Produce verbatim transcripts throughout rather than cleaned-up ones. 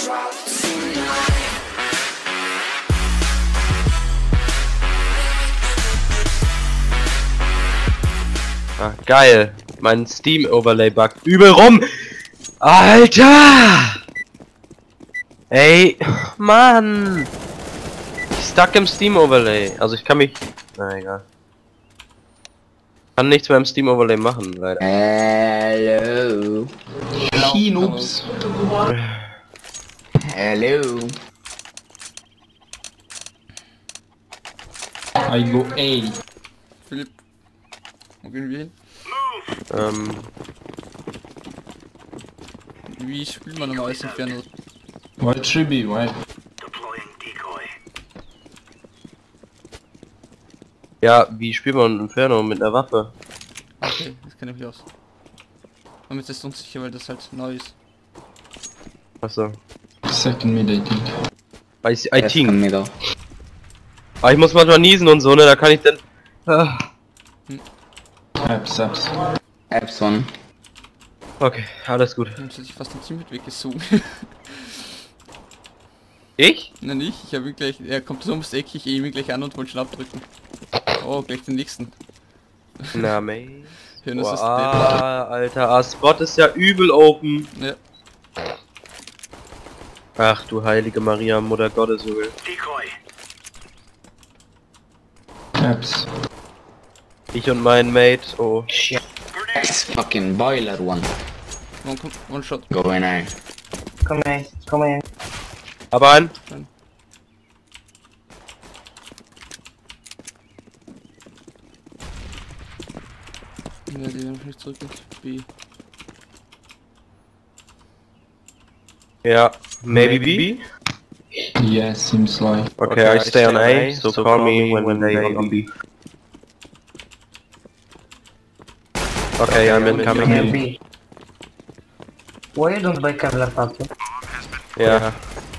Ah, geil. Mein Steam-Overlay buggt übel rum. Alter! Ey, Mann! Ich stuck im Steam-Overlay. Also ich kann mich... Na egal. Kann nichts mehr im Steam-Overlay machen, leider. Hello. Noobs. Hello. I go A. Philipp, wo gehen wir hin? Ähm... Wie spielt man normal Inferno? What should be, right? Ja, wie spielt man Inferno mit einer Waffe? Okay, das kenne ich mich aus. Damit ist es unsicher, weil das halt neu ist. Achso. Second mid, I think. I, I Yes, think. middle. Aber ich muss manchmal niesen und so, ne? Da kann ich dann... Ah. Apps, apps. Apps one. Okay, alles gut. Jetzt hätte ich fast ein Team mit weggezogen. Ich? Nein, nicht. Ich habe ihn gleich... Er kommt so ums Eck, ich ehe ihn gleich an und wollte schon abdrücken. Oh, gleich den nächsten. Na, mate. Hören, das Boah, ist ah, Alter, ah, Spot ist ja übel open. der... Ja. Ach du heilige Maria, Mutter Gottes, Junge. Apps. Ich und mein Mate, oh. Shit. It's fucking boiler one. One, one shot. Go in A. Come here, come here. Aber ein. Ja, die werden nicht zurück ins B. Ja, maybe B? Yeah, seems like. Okay, I stay on A, so call me when they on B. Okay, I'm incoming. Can be. Why you don't buy Kevlar Pato? Yeah.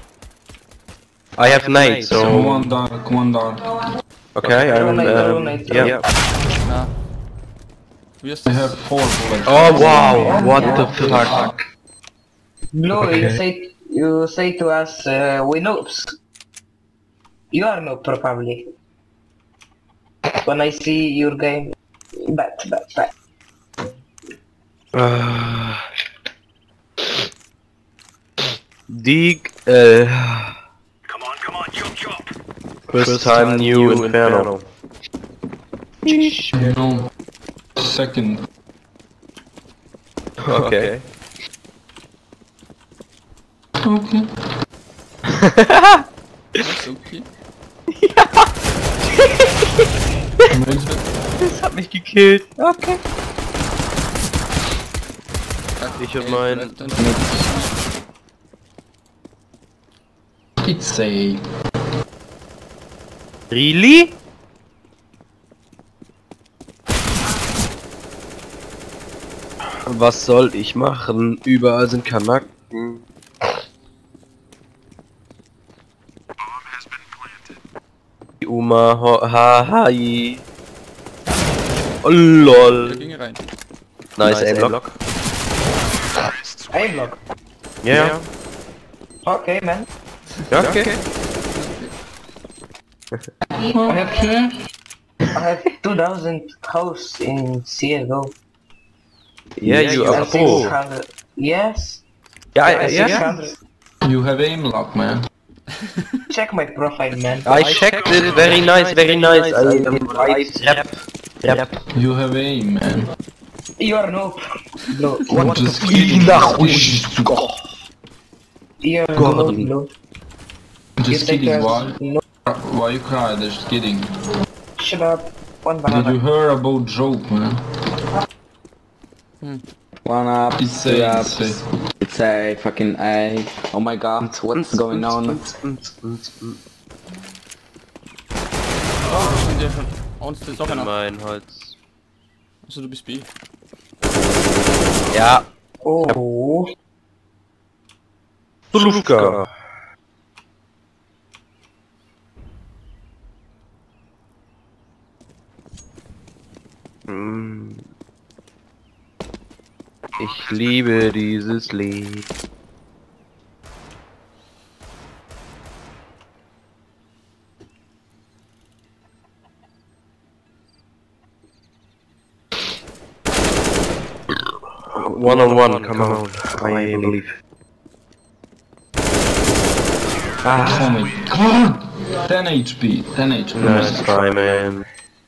I have nade, So so... one dark, one dark. Okay, I'm... Nade, Um, nade. yeah. Na. Wie ist I das? have four bullets. Oh wow, what the fuck? Blue, you Okay. say you say to us uh, we noobs. You are noob probably. When I see your game, bad, bad, bad. Uh, Dig, uh... Come on, come on, chop chop. First time new Inferno. No. Second. Okay. Okay. Das ist okay. Das hat mich gekillt. Okay. Ich und mein... It's A. Really? Was soll ich machen? Überall sind Kanaken. Die Oma, ho, ha, hi. Oh, Der lol. ging rein. Nice, nice A-Block. Aim block. Ja, ja. Okay, man. Ja, okay. I have I have two thousand hosts in C S G O. Yeah, you are And pro. six hundred. Yes. Ja, and ja, six ja. hundred. You have aim lock, man. Check my profile, man. I checked it, very nice, very nice. I am right, rap, rap. You have aim, man. You are noob. Blue. What the You are God. noob, Blue. Just You take kidding, us why? no. Why you cry? Just kidding. Shut up. One Did you banana. hear about joke, man? One up, It's two A, up. it's A. It's A, fucking A. Oh my god, what's going on? Oh, das sind ja schon. Und das ist auch einer. Mein Holz. Also du bist B. Ja. Oh. Tulufka. Hm. Ich liebe dieses Lied. one on one, come on. I believe. Ah, oh my god! ten H P, ten H P. Nice try, man.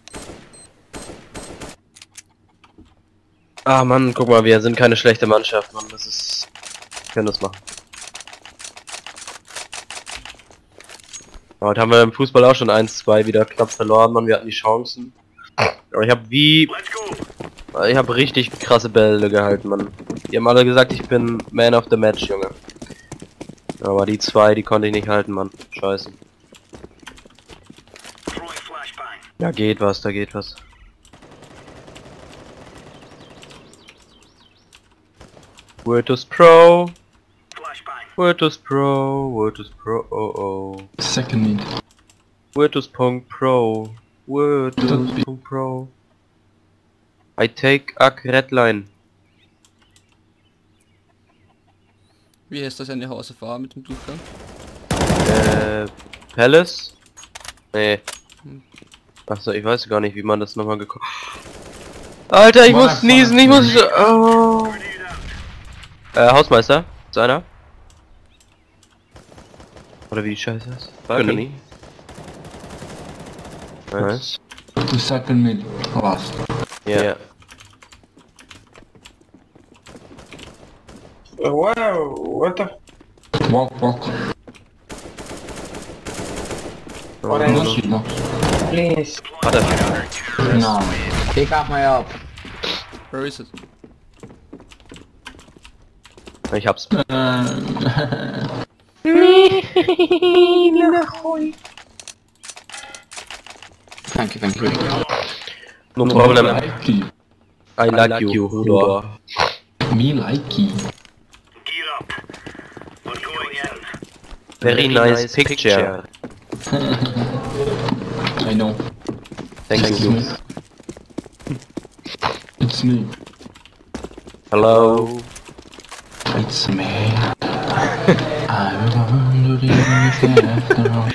Ah Mann, guck mal, wir sind keine schlechte Mannschaft, Mann. Das ist... Wir können das machen. Heute haben wir im Fußball auch schon eins zwei wieder knapp verloren, Mann. Wir hatten die Chancen. Aber ich habe wie... Let's go. Ich habe richtig krasse Bälle gehalten, Mann. Die haben alle gesagt, ich bin Man of the Match, Junge. Aber die zwei, die konnte ich nicht halten, Mann. Scheiße. Throwing flashbang. Da geht was, da geht was. Virtus Pro, Flashbang. Virtus Pro, Virtus Pro, oh oh. Second mid. Virtus.pro, Virtus.pro. I take a red line. Wie heißt das eine Hauserfahrung mit dem Durchgang? Äh, Palace? Nee. Achso, ich weiß gar nicht, wie man das nochmal gekommen. Alter, ich muss niesen, ich muss... Oh. Äh, Hausmeister? Ist einer? Oder wie scheiße ist? Balcony. Nice. To second mid. Last. Ja. Wow, what the... Walk, walk. Orange, No shit, no. please. Warte. No. Pick up my up. Where is it? Ich hab's. Thank you, thank you. No problem. Likey. I like you, Hodor. Me likey. Gear up. We're going in. Very nice picture. I know. Thank It's you. me. It's me. Hello. It's me. I'm wondering after all.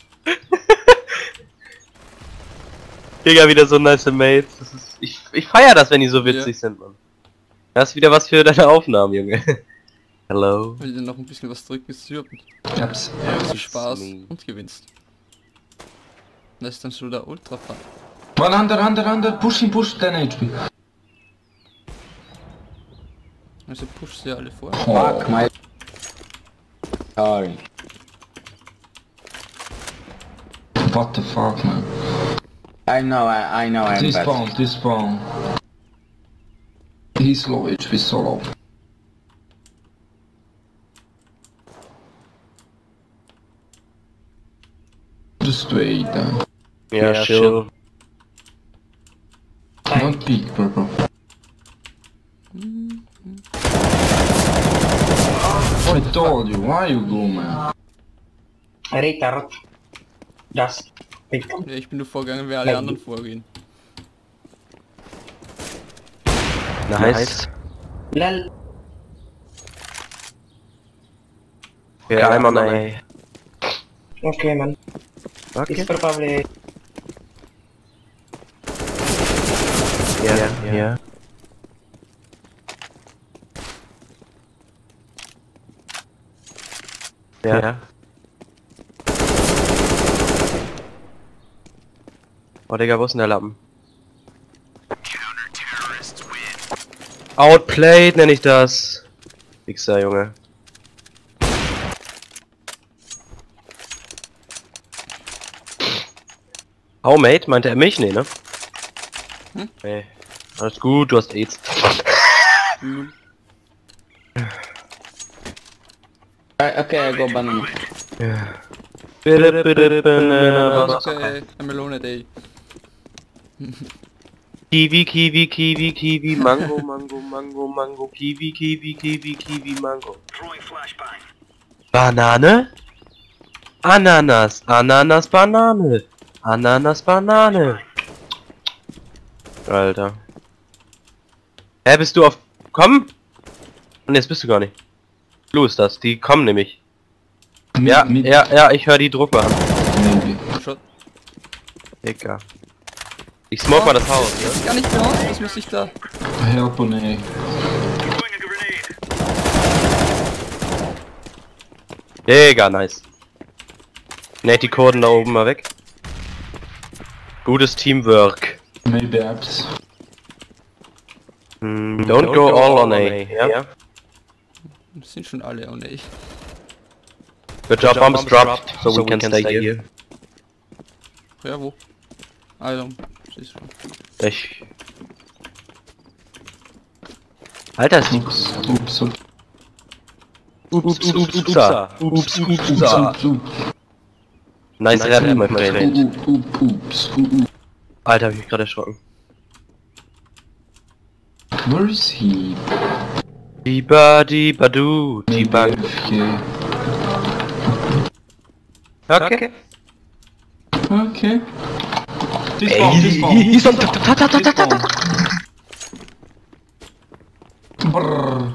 Digga, wieder so nice Mates. Das ist, ich, ich feier das, wenn die so witzig Ja. sind, Mann. Das ist wieder was für deine Aufnahmen, Junge. Hello. Will dir noch ein bisschen was drücken, ist super. Yaps. Hast du Spaß me. und gewinnst. Das ist dann schon der Ultra Fun. One under, under, under. Push him, push. ten H P. Also push sie alle vor. Oh. Fuck my... Sorry. What the fuck, man. I know, I, I know I'm This bad. spawn, this spawn. He's low H P, so low. Just wait, uh, Ja, Ja, chill. don't peek, purple. I told you, why you go, man? Retard. Just pick. Ja, ich bin nur vorgegangen, wer alle anderen vorgehen. Nice. Lel. Ja, I'm on A. Okay, man. Okay. It's probably... Ja, ja. Ja. Oh, Digga, wo ist denn der Lappen? Outplayed nenne ich das. Wichser, Junge. Oh, Mate, meinte er mich? Nee, ne? Hm? Nee. Alles gut, du hast AIDS. Lul. Okay, I go banana. Bitte, bitte, Banana. Okay, I'm alone day. Kiwi, Kiwi, Kiwi, Kiwi, Mango, Mango, Mango, Mango, Kiwi, Kiwi, Kiwi, Kiwi, Mango. Throwing flashbang. Banane? Ananas, Ananas, Banane. Ananas, Banane. Alter. Hä, bist du auf... Komm? Und jetzt bist du gar nicht. Blue ist das, die kommen nämlich. Mid, Ja, mid, ja, ja, ich höre die Drucker an. maybe. Shot. Digga. Ich smoke mal das Haus, Das ist gar nicht bei uns, was muss ich da? Help on A. Mega nice. Nate die Kurden da oben mal weg. Gutes Teamwork. Maybe apps. Mm, don't, don't go, go all on A. Yeah? Yeah. Das sind schon alle, oh ne. Good job, bomb is dropped, so, so we can, can stay, stay here. Ja, wo? Ah, ja, siehst du. Ich... Alter, ist Ups, ups, ups. Ups, ups, ups, ups, ups, ups, ups, ups. Nice Rap, my friend. Ups, ups, ups. Alter, hab ich mich gerade erschrocken. Where is he? Diba, diba, du, diba. Okay. Okay. This Ey, bomb, this bomb. he's on top, top, top, top, top, top, top. Brrr.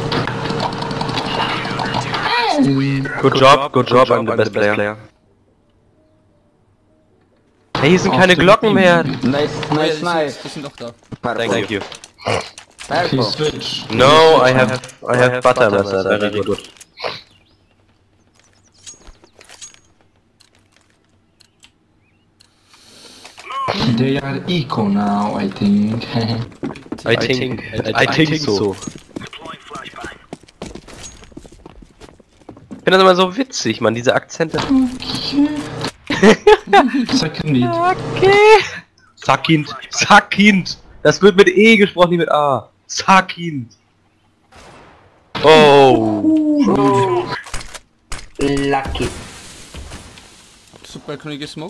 Good job, good job, I'm the best player. Hey, hier sind keine Glocken mehr. Nice, Oh, ja, nice, die nice. Sind, die sind noch da. Purple. Thank you. Okay, Purple. switch. No, I have, I have butter messer, very good. They are eco now, I think. I think, I think so. Deploying flashbang. Ich finde das immer so witzig, man, diese Akzente. Second need. Okay. Sackkind, Sackkind. Das wird mit E gesprochen, nicht mit A. Sackkind. Oh. Lucky. Super Balkon gesmoked.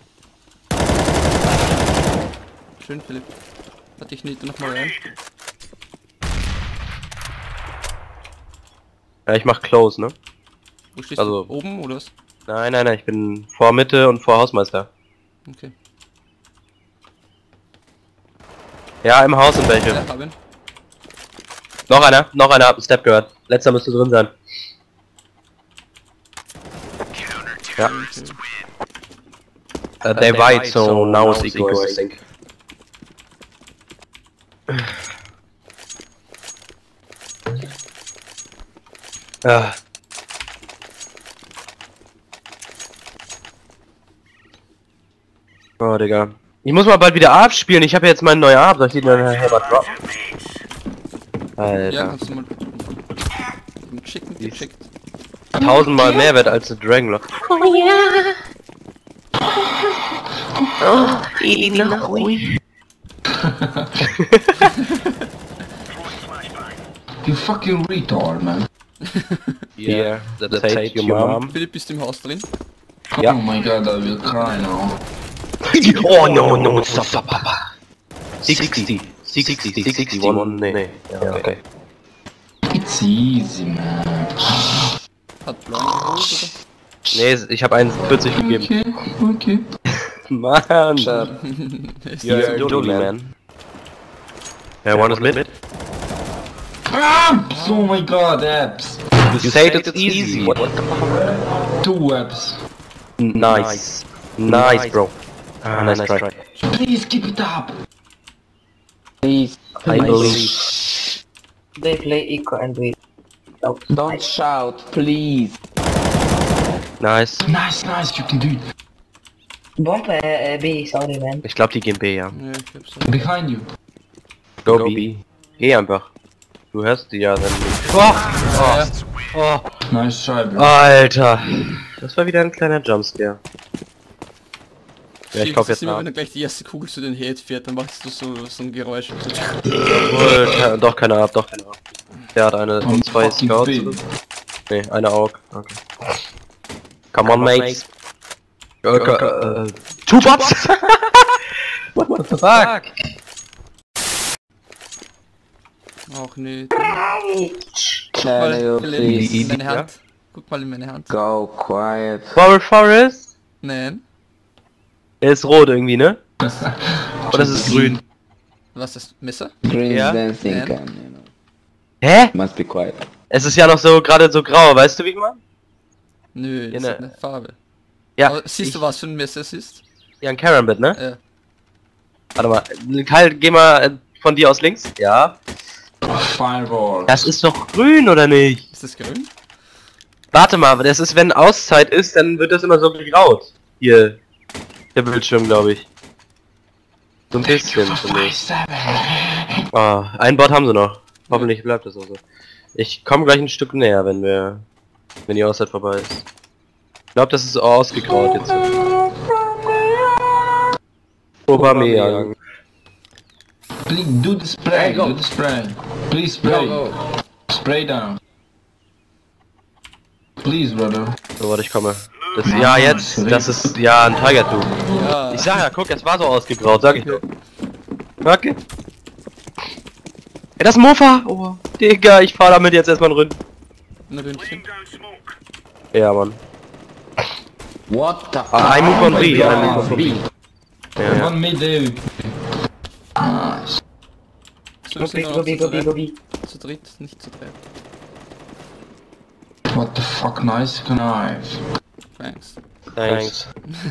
Schön, Philipp. Warte, ich nähte noch mal rein. Ja, ich mach close, ne? Wo stehst Also- du? Oben oder was? Nein, nein, nein, ich bin vor Mitte und vor Hausmeister. Okay. Ja, im Haus sind welche. Ja, hab ihn. Noch einer, noch einer, hab einen Step gehört. Letzter müsste drin sein. Ja. Okay. Uh, they white, so now it's equal, I think. Ah. Oh, Digga. Ich muss mal bald wieder A spielen. Ich habe jetzt meinen neuen A. Soll ich den dann nachher mal droppen? Ja, Alter. kannst du mal schicken, geschickt. Tausendmal mehr wert als eine Dragonlock. Oh ja. Oh, ich bin noch ruhig. You fucking retard, man. Yeah, that's hate your mom. Philipp, bist du im Haus drin? Yeah. Oh my god, I will cry now. Oh no, no, stop, stop, papa. sixty, sixty, sixty-one, nee. Ja, okay. It's easy, man. Hat blau geholt, Nee, ich habe einundvierzig gegeben. Okay, okay. Mann. oder? You're a doodle, man. Yeah, one is mid. Apps! Oh my god, apps. You say it's easy. What the fuck? Two apps. Nice. Nice, bro. Ah, nice try. Please keep it up. Please, I believe. They play eco and we... Oh, don't shout, please. Nice. Nice, nice, you can do it. Bomb uh, uh, B, sorry man. Ich glaube, die gehen B, ja. Ja, ich glaub's. Behind you. Go, B. Geh einfach. Du hörst die ja dann nicht. Oh, Ja, oh. Nice try, bro. Alter. Das war wieder ein kleiner Jumpscare. Ja, ich glaub jetzt immer, nach. wenn du gleich die erste Kugel zu den Head fährt, dann machst du so, so ein Geräusch. Obwohl, ke- doch keine ab, doch keine ab. Der hat eine, Und zwei fucking Scouts. B. oder so. Nee, eine Aug. Okay. Come on, mates. Okay, äh, two bots? What the fuck? Auch nicht. Can you Philipp, please in meine Hand. Guck mal in meine Hand. go quiet? Forest Forest? Nein. Er ist rot irgendwie, ne? Oder ist es grün? Was ist das? Messer? Green Ja? dancing Yeah. can, you know. Hä? Must be quiet. Es ist ja noch so, gerade so grau, weißt du wie ich meine? Nö, das Ja, ist ne. eine Farbe. Ja, Aber siehst du, was für ein Messer es ist? ja, ein Karambit, ne? Ja. Warte mal, Kyle, geh mal äh, von dir aus links. Ja. Fireball. Das ist doch grün, oder nicht? Ist das grün? Warte mal, aber das ist, wenn Auszeit ist, dann wird das immer so gegraut. Hier. Der Bildschirm, glaube ich. So ein bisschen, finde ich. Oh, ein Bot haben sie noch. Hoffentlich bleibt das auch so. Ich komme gleich ein Stück näher, wenn wir... wenn die Auszeit vorbei ist. Ich glaube, das ist auch ausgegraut jetzt. Aubameyang. Please do the spray, do the spray. Please spray. Spray down. Please, brother. So, warte, ich komme. Das, ja, jetzt, das ist, ja, ein Tiger Tube. Ja. Ich sag ja, guck, es war so ausgegraut, sag ich doch. Okay. Ey, das ist ein Mofa! Oh, Digga, ich fahr damit jetzt erstmal ein Ründ. Ein Ründchen. Laying down smoke. Ja, Mann. What the fuck? Ah, ein Move von B, God. ein Move von B. Ja, ja. One mid, David. Nice. So, wir sind Gobi, nur noch Gobi, zu Gobi, dritt. Gobi. Zu dritt, nicht zu dritt. What the fuck, nice knife. Thanks. Thanks.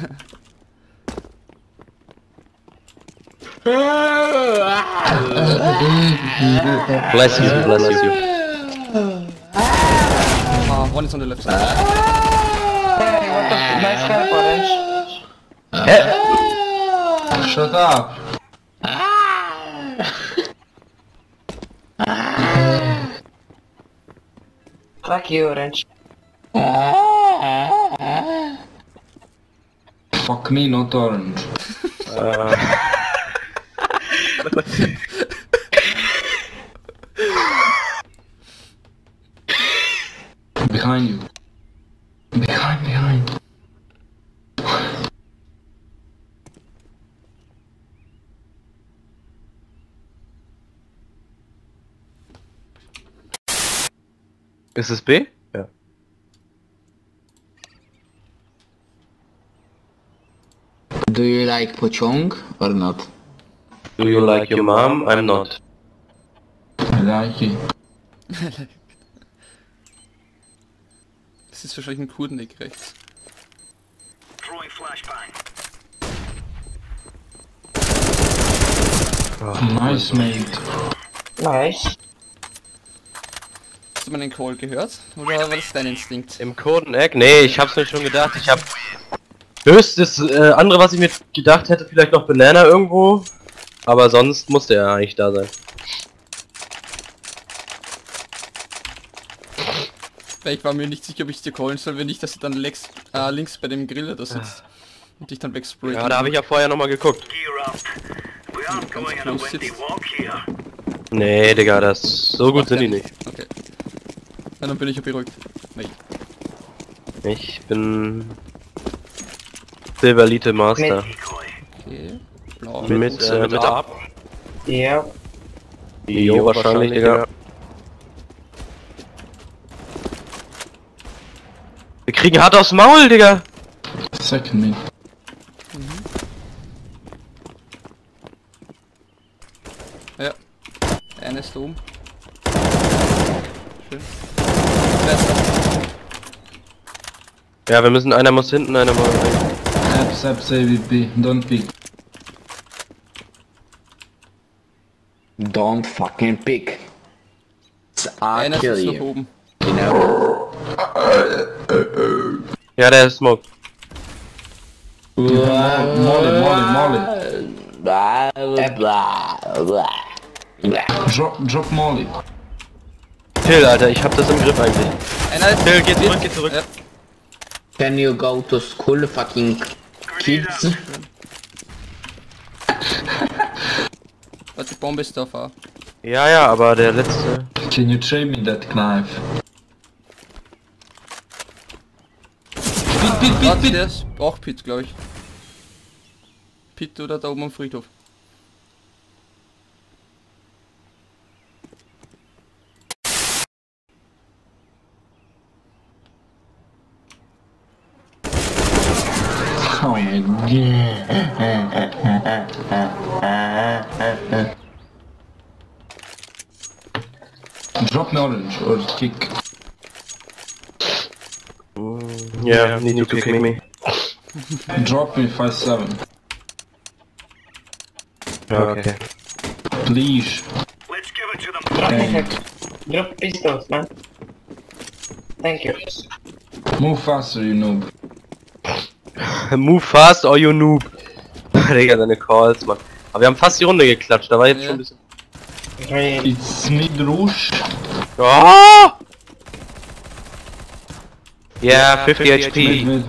Bless you, bless you. Ah, one is on the left side. Hey, what the f- nice help, Orange. Hä? Shut up. Fuck you, Orange. Fuck me, not orange. Behind you. Behind, behind. Ist es B? Ja. Do you like Pochong or not? Do you like your mom? I'm not. I like it. Das ist wahrscheinlich ein Kurdeneck rechts. Throwing flashbang. Nice, mate. Nice. Hast du meinen Call gehört? Oder war das dein Instinkt? Im Codeneck? Nee, ich hab's mir schon gedacht. Ich hab höchstes äh, andere, was ich mir gedacht hätte, vielleicht noch Banana irgendwo. Aber sonst musste er eigentlich da sein. Weil ich war mir nicht sicher, ob ich dir callen soll, wenn nicht, dass du dann links, äh, links bei dem Griller da sitzt. Und dich dann wegsprayt. Ja, da habe ich ja vorher nochmal geguckt. Gear up. We aren't going on a close windy jetzt. walk here. Nee, Digga, das so gut sind die nicht. Okay. Na, dann bin ich ja beruhigt. Nee. Ich bin Silberlite Master. Decoy. Okay. Blau. Mit, äh, mit ab. Ja. Jo, wahrscheinlich, Digga. Wir kriegen hart aufs Maul, Digga. Second mid. Ja. Einer ist da oben. Schön. Besser. Ja, wir müssen, einer muss hinten, einer muss... Abs, abs, A V P. Don't pick. Don't fucking pick. I'll Einer kill ist noch you. oben. You know? Ja, der ist Smoke. Molly, Molly, Molly. Blah, blah, blah, blah. Drop, drop Molly. Till, Alter, ich hab das im Griff eigentlich. Einer ist... Till, geh zurück, geh zurück. Ja. Can you go to school, fucking kids? Warte, die Bombe ist da auf A. Ja, ja, aber der letzte... Can you trade me that knife? Pit, pit, pit, Warte, pit. der ist auch Pit, glaube ich. Pit oder da oben am Friedhof. Oh my god. Drop me orange or kick. Yeah, need to kick me. Drop me five seven. Okay. Please. Let's give it to them. Okay. Drop pistols, man. Thank you. Move faster, you noob. Move fast or you noob. Digga, deine Calls, Mann. Aber wir haben fast die Runde geklatscht, da war jetzt Ja. schon ein bisschen... Hey, It's mid Rouge. Oh! Ja, fünfzig H Mid, P. mid.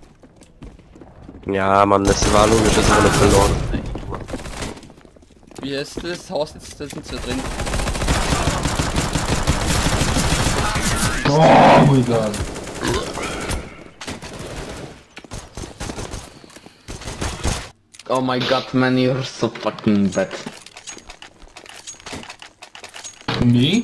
Ja, Mann, das war logisch, das ist eine verloren. Wie heißt das? Haus jetzt, da sind sie drin. Oh my god. Oh my god, man, you're so fucking bad. Me?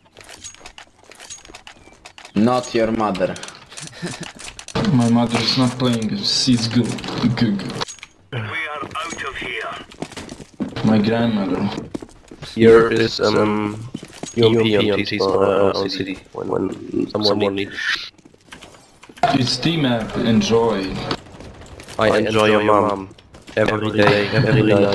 Not your mother. My mother is not playing, she's good. Good, good. We are out of here. My grandmother. Here is um U M P on T-Spawn uh, on C D when, when someone needs. It's T-Map, enjoy. I enjoy your mom every day, every night.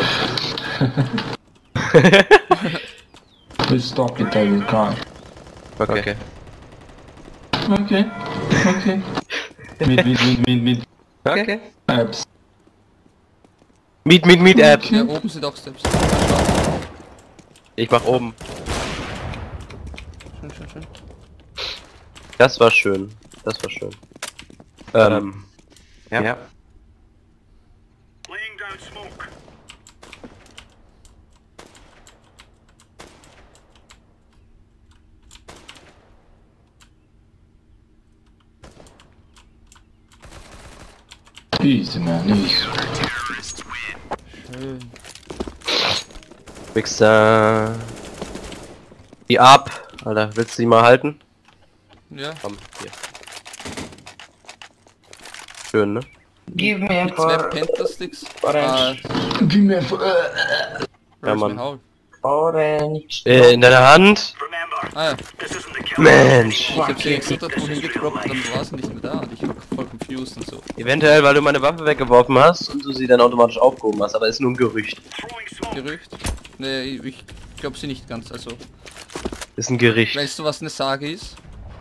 Please stop it, I will cry. Okay. Okay, okay. Mid, mid, mid, mid, mid. Okay. Apps. Meet, meet, meet, App. Ja, oben sind auch Steps. Ich mach oben. Schön, schön, schön. Das war schön. Das war schön. Ähm. Ja. ja. Laying down smoke. Easy, man, easy. Schön. Wichser. Die ab. Alter, willst du die mal halten? Ja. Komm, hier. Schön, ne? give me Mit zwei for Penta-Sticks. Orange. Gib mir einfach. Ja, Mann. Mann. orange. Äh, in deiner Hand? Remember, Ah ja, this isn't the kill. Mensch. ich hab sie extra dort wohin gedroppt und dann war sie nicht mehr da und ich war voll confused und so. Eventuell, weil du meine Waffe weggeworfen hast und du sie dann automatisch aufgehoben hast, aber ist nur ein Gerücht. Throwing smoke. Gerücht? Nee, ich, ich glaube sie nicht ganz, also. Ist ein Gericht. Weißt du, was eine Sage ist?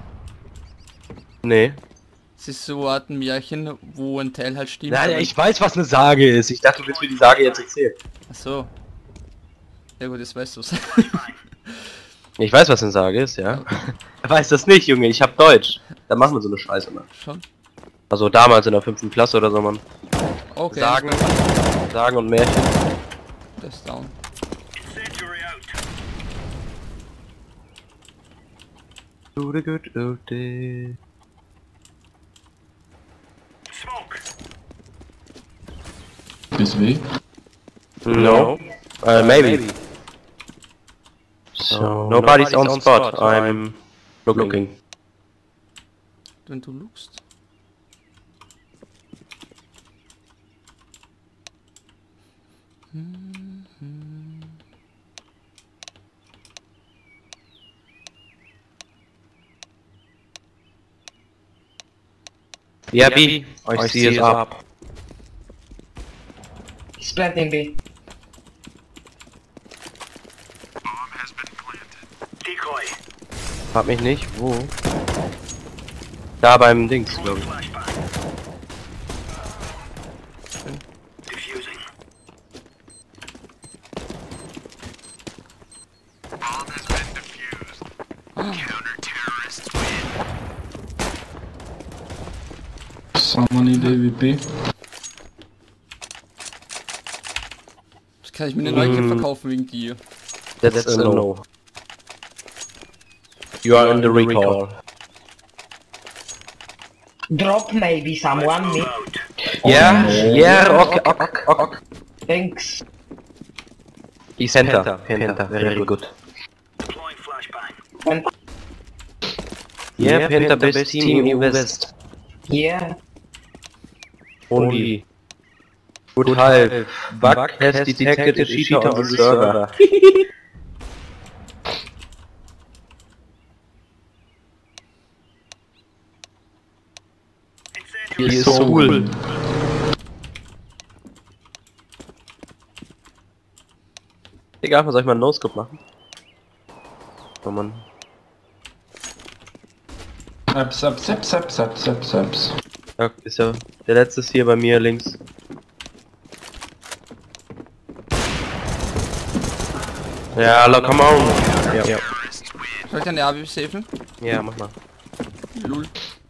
Nee. Es ist so eine Art ein Märchen, wo ein Teil halt stimmt. Nein, aber- ich weiß, was eine Sage ist. Ich dachte, du willst mir die Sage jetzt erzählen. Ach so. Ja gut, jetzt weißt du's. Ich weiß, was eine Sage ist, ja. Er weiß das nicht, Junge. Ich hab Deutsch. Da machen wir so eine Scheiße, Mann. Schon? Also damals in der fünften Klasse oder so, Mann. Okay. Sagen, Sagen und Märchen. Das ist down. Incendiary out. Smoke. This way. No. Uh, maybe. So, nobody's on spot. I'm looking. Wenn du lookst. Yeah, B. I see is up. He's planting B. Decoy. Frag mich nicht, wo? Da beim Dings, glaube ich. Flashbang. Diffusing. Someone need A V P. Das kann ich mir eine Neuke verkaufen wegen dir. That's a no. You are in the recall. Drop maybe someone. Me. Out. Yeah, yeah, okay, okay, okay. Thanks. He's center, Penta, very good. Deploying flashbang. And Yeah, Penta best team in West. yeah. Only. Good half. Bug has detected a cheater on the server. Incendiary. He is so cool. Egal, soll ich mal einen No-Scope machen? Oh Mann. Ups, ups, ups, ups, ups, ups, ups. Ja, ist ja. Der letzte ist hier bei mir links. Ja, look, come on. Ja, ja. Soll ich eine A W safen? Ja, mach mal. Lul.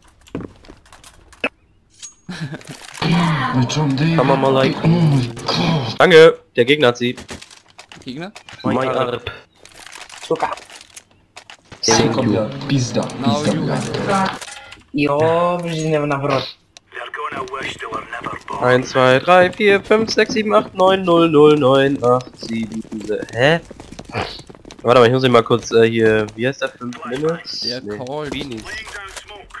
Kann man mal like. Danke, der Gegner hat sie. Gegner? Mein Arp. Сука. Sekunda, pizda, Now pizda. you. Jo, brziny w nawrot. They're gonna wish they were never born. eins, zwei, drei, vier, fünf, sechs, sieben, acht, neun, null, null, neun, acht, sieben, hä? Warte mal, ich muss ihn mal kurz äh, hier, wie heißt der, fünf Minutes? Der called. Beanies. Laying down smoke.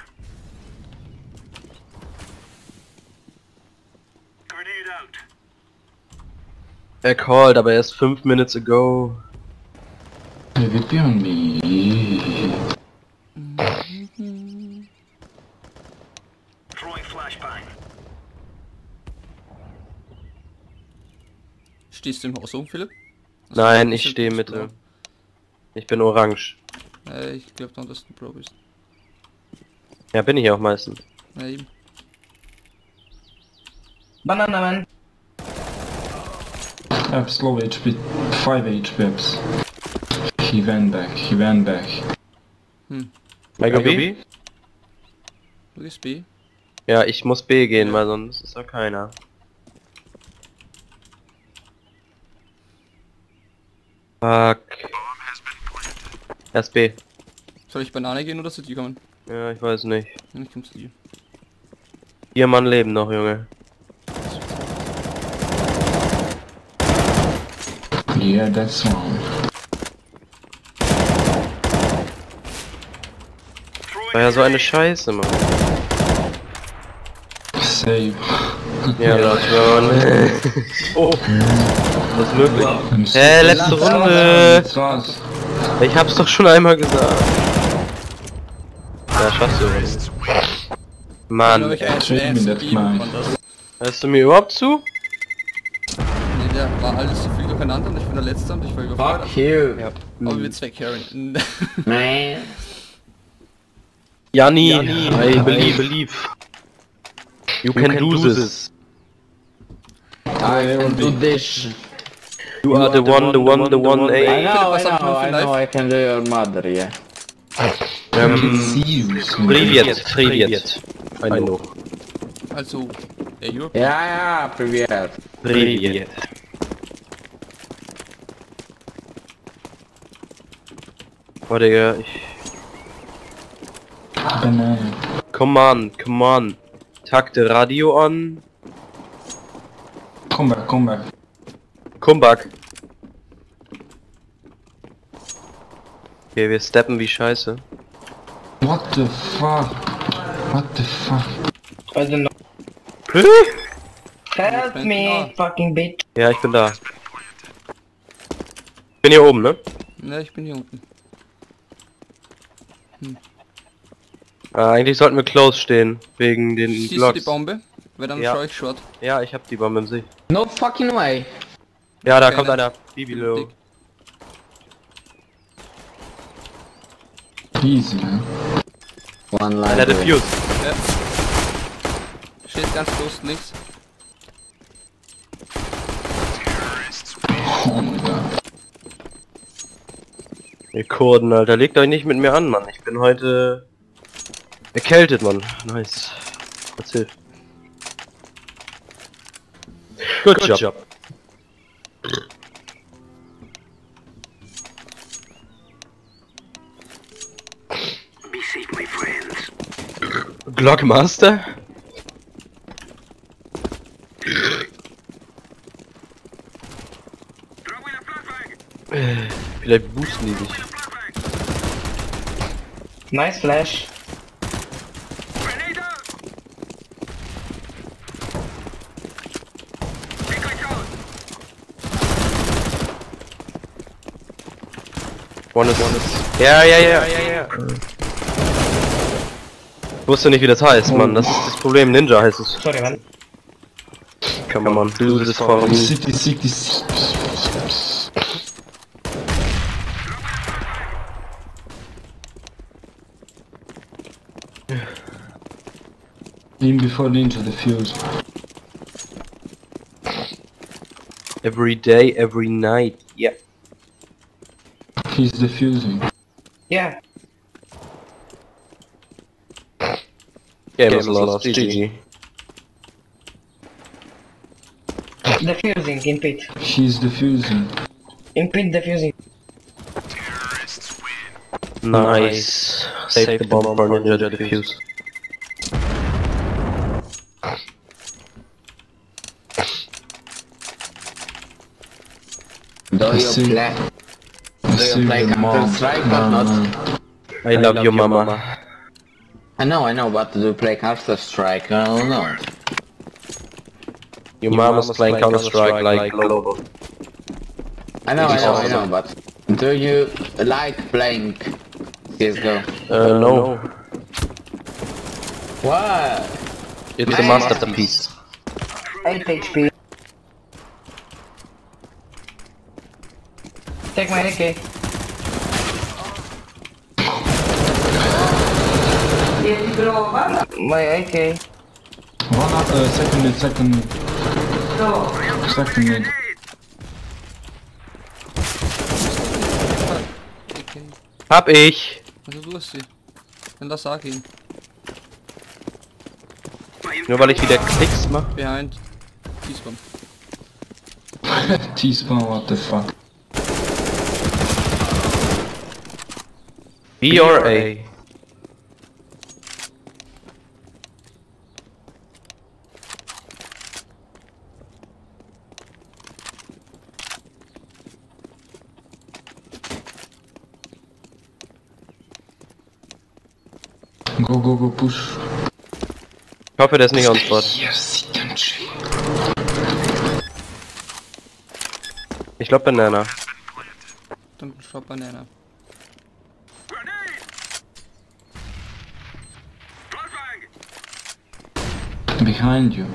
Grenade out. Er called, aber erst fünf minutes ago. Hey, wir spielen mich. Throwing flashbang. Stehst du im Haus um, Philipp? Nein, ich stehe Mitte. Ich bin orange. Äh, ich glaube dann, dass du Pro bist. Ja, bin ich auch meistens. Ja, eben. Banana man. Ups, low H P, five H P ups. He went back, he went back. I go B? Du gehst B. Ja, ich muss B gehen, weil sonst ist da keiner. Fuck. Erst B. Soll ich Banane gehen oder zu dir kommen? Ja, ich weiß nicht. Ja, ich komm zu dir. Vier Mann leben noch, Junge. Yeah, that's one. War ja so eine Scheiße, Mann. Save. Ja, das schon. Oh. Das ist möglich. Und Hä, letzte Runde. Das war's. Ich hab's doch schon einmal gesagt. Ja, schaffst du. Mann, Ich ey. eins Check eins me that geben man. von das. Hörst du mir überhaupt zu? Nee, der war alles so viel durcheinander und ich bin der Letzte und ich war überfordert. Fuck you. Ja. Aber wir zwei carryen. Man. Janni, I believe, believe. You can do this. I can do this. You are the one, the one, the one, I ey. know, I was am know, I Knopf know, I can do your mother, yeah. Ähm, See you. Privet, Privet. I know. Also, der Europe. Ja, ja, привет. Privet. Oh, Digga, ich... Banana. Come on, come on. Takte Radio an. Come back, come back. Komm back. Okay, wir steppen wie Scheiße. What the fuck? What the fuck? I don't know. Help me, fucking bitch. Ja, ich bin da. Bin hier oben, ne? Ne, ich bin hier unten. Ah, eigentlich sollten wir close stehen, wegen den Siehst du die Blocks. Bombe? Weil dann Ja. schau ich short. Ja, ich hab die Bombe im Sicht. No fucking way. Ja, da Okay, kommt dann- einer. Bibilo. Dick. Easy, man. One line. Einer defused. Ja. Steht ganz close links. Oh my god. Ihr Kurden, Alter, legt euch nicht mit mir an, Mann. Ich bin heute erkältet, Mann. Nice. Das hilft. Good, Good job. job. Be safe, my friends. Glockmaster? Throwing a flashbang. Vielleicht boosten die dich. Nice flash. Grenade out. Take it out. One is, one is. Ja, ja, ja, ja, ja. Ich wusste nicht, wie das heißt, Mann. Das ist das Problem. Ninja heißt es. Sorry, man. Come on, do this for me. City, city, city. Him before Ninja defuse. Every day, every night. Yeah. He's defusing. Yeah. Game was lost. G G. Defusing in pit. He's defusing. In pit defusing. Nice. Save the bomb for Ninja to defuse. Do you see- play? Do See you play the mom. Counter Strike or No, not? no. I love you, mama. I know, I know, but do you play Counter Strike or not? Your mama's playing Counter Strike like global. I know, I is know, I awesome. know, but do you like playing C S G O? Uh, no. What? It's a Hey. masterpiece. eight H P. Take my A K. My A K. One up, uh, second mid, second mid. Second mid. Okay. Hab ich. Also du hast sie. Dann lass A gehen. Nur weil ich wieder Klicks mache. Behind. T-Spawn. T-spawn, what the fuck. B or A? Go, go, go, push. Ich hoffe, der ist nicht on spot. Hier sieht ein Shit. Ich glaube Banana. Dann shop Banana. Behind you.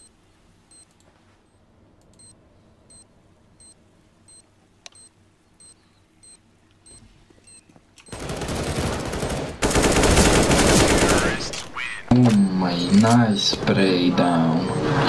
Oh my, nice spray down.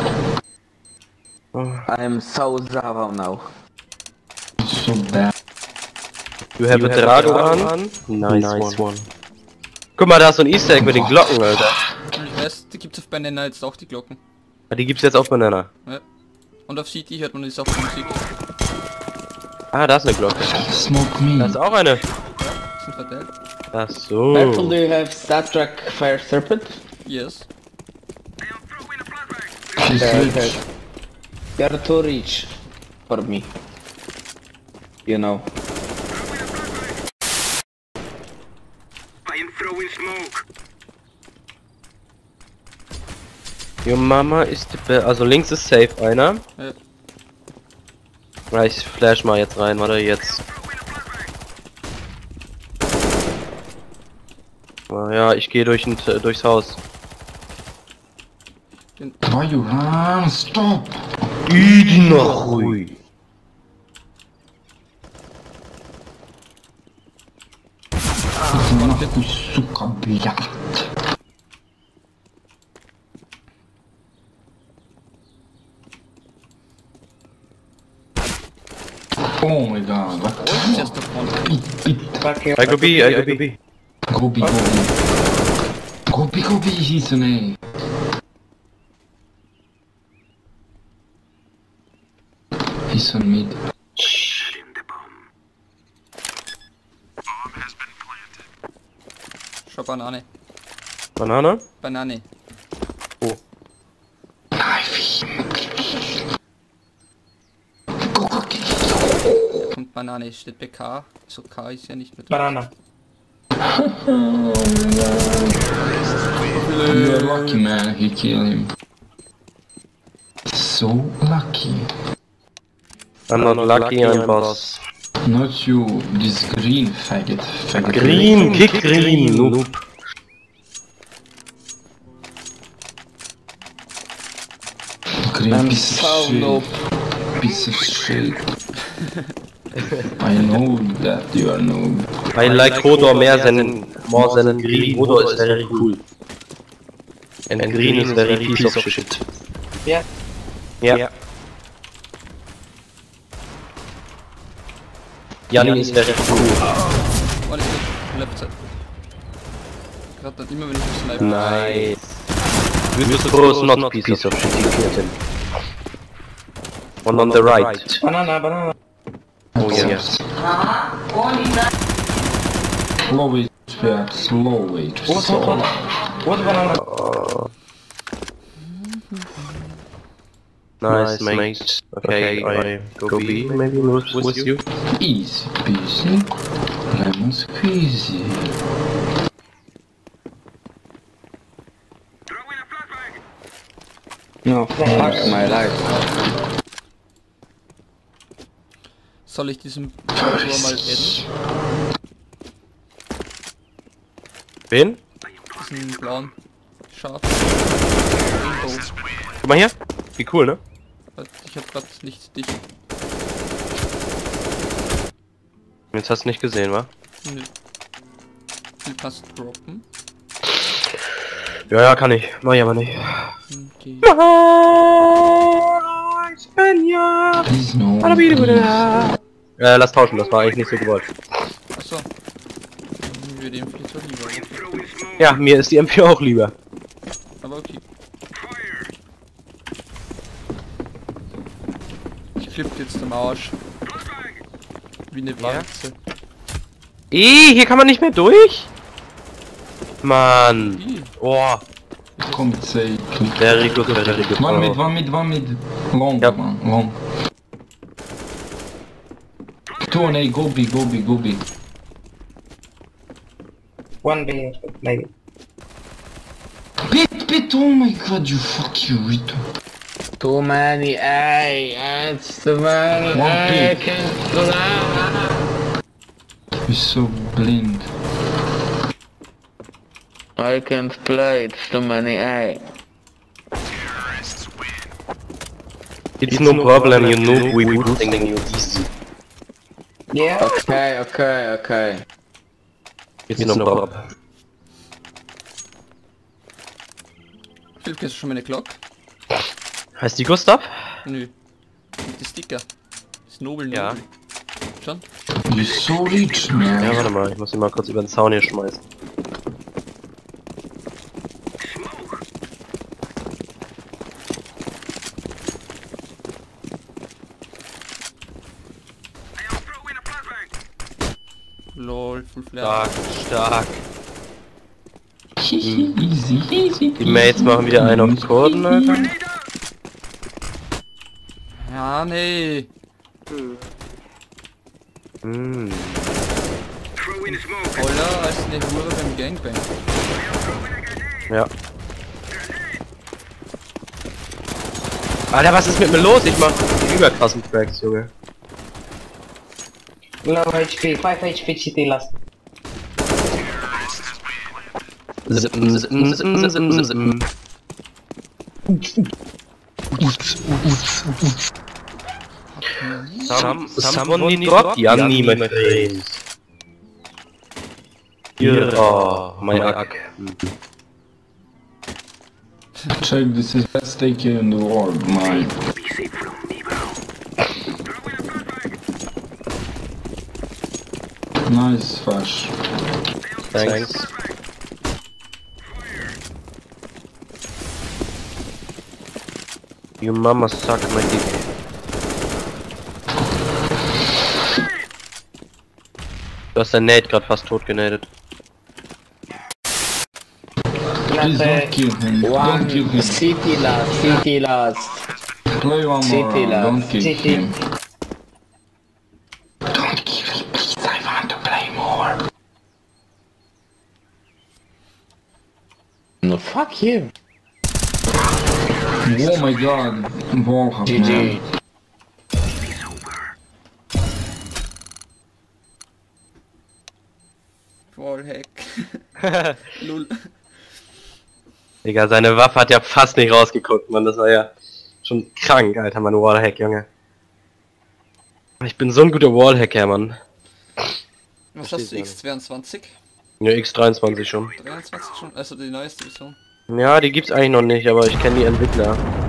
I am so Zavo now. So bad. You have a Drago an? Nice, one. Guck mal, da ist so ein Easter Egg mit den Glocken, Alter. Und ich weiß, die gibt's auf Banana jetzt auch die Glocken. Ah, die gibt's jetzt auf Banana. Ja. Und auf C T hört man das auch die Musik. Ah, da ist eine Glocke. Smoke me. Da ist auch eine. Sind verteilt. Ach so. Purple, do you have Star Trek Fire Serpent? Yes. She's Okay, rich. okay. You're too rich for me. You know. I am throwing smoke. Your Mama ist die Be Also links ist safe einer. Ja. Ja, ich flash mal jetzt rein, warte jetzt. Ah, ja, ich gehe durch durchs Haus. Why you run? Stop! Иди нахуй! Нахуй, сука, блядь. Oh my god, what the Just a front. beat, beat. Fuck you. I go B, I go B. Go B, go B. Go B, go B, he's an A. He's on mid. Setting the bomb. Bomb has been planted. Shop Banane. Banane? Banane. Knife him. Go, go, kill. Und Banane steht bei K. So K ist ja nicht mit. Banana. You're lucky, man, he killed him. So lucky. I'm not lucky, I'm boss. Not you, this green faggot. Faggot. Green, kick green, noob. Green I'm piece so of shit. noob. Piece of shit. I know that you are noob. I like Hodor mehr than more than green. Hodor is very cool. And green is very piece of shit. Yeah. Yeah. Janni ist very cool. Warte, ich bin left side. Gerade dann immer, wenn ich das snipe. Nice. Yusufo is not a piece of shit, he killed him. One on the right. Banana, banana. Oh yes. Slow it, yeah, slow it. What, what, what? What banana? Oh. Nice, mate. Okay, I go B, maybe with, with you. Easy peasy, lemon squeezy. No, fuck my life. Soll ich diesen Tor mal adden? Wen? Diesen blauen Schaf. Rainbow. Guck mal hier. Wie cool, ne? Ich hab grad nicht dich. Jetzt hast du nicht gesehen, wa? Nö. Du kannst droppen. Ja, ja, kann ich. Mach ich aber nicht. Okay. Please no. Äh, lass tauschen, das war eigentlich nicht so gewollt. Achso. Dann würde ihm vielleicht so lieber. Ja, mir ist die M vier auch lieber. Aber okay. Ich flipp jetzt am Arsch. Wie eine Wanze. Ih, hier kann man nicht mehr durch? Mann. Wie? Oh. Kommt safe. Very good, very good. One mid, one mid, one mid. Long, Yep. man, long. Two on A, go B, go B, go B. One B, maybe. Pit, pit, oh my god, you fuck you, Rito. Too many A, it's too many One A, pick. can't do that. You're so blind. I can't play, it's too many A. It's no problem, you know we boosting you easy. Yeah. Okay, okay, okay. It's no problem. Philipp, kennst du schon meine Glock? Heißt die Gustav? Nö. Mit die Sticker. Das Nobel, Ja. Nobel. Schon? You're so rich, man. Ja, warte mal, ich muss ihn mal kurz über den Zaun hier schmeißen. Lol, full flare. Stark, stark. Easy, easy. Die Mates machen wieder einen auf Kurden, Alter. Ja, nee. Hm. Voller als eine Hure beim Gangbang. Ja. Alter, was ist mit mir los? Ich mach überkrassen Tracks, Junge. Low H P, five H P C T last. Zippen, zippen, zippen, zippen, zippen. Some, someone need drop Janni, my friend. Here, oh, my ack. Check, this is best A K in the world, man. Nice flash. Thanks. You mama suck my dick. Du hast dein Nate gerade fast tot genadet. Please Last, don't kill him. Don't One kill him. city last, city last. Play one more City round. love. Don't kill City. him. Don't kill him, please. I want to play more. No, fuck him. Oh my god. Wallhack, G man. G. Wallhack. Lul. Digga, seine Waffe hat ja fast nicht rausgeguckt, Mann. Das war ja schon krank, Alter, mein Wallhack, Junge. Ich bin so ein guter Wallhacker, Mann. Was hast du, X zweiundzwanzig? Ja, X dreiundzwanzig schon. dreiundzwanzig schon? Also die neueste Version. Ja, die gibt's eigentlich noch nicht, aber ich kenne die Entwickler.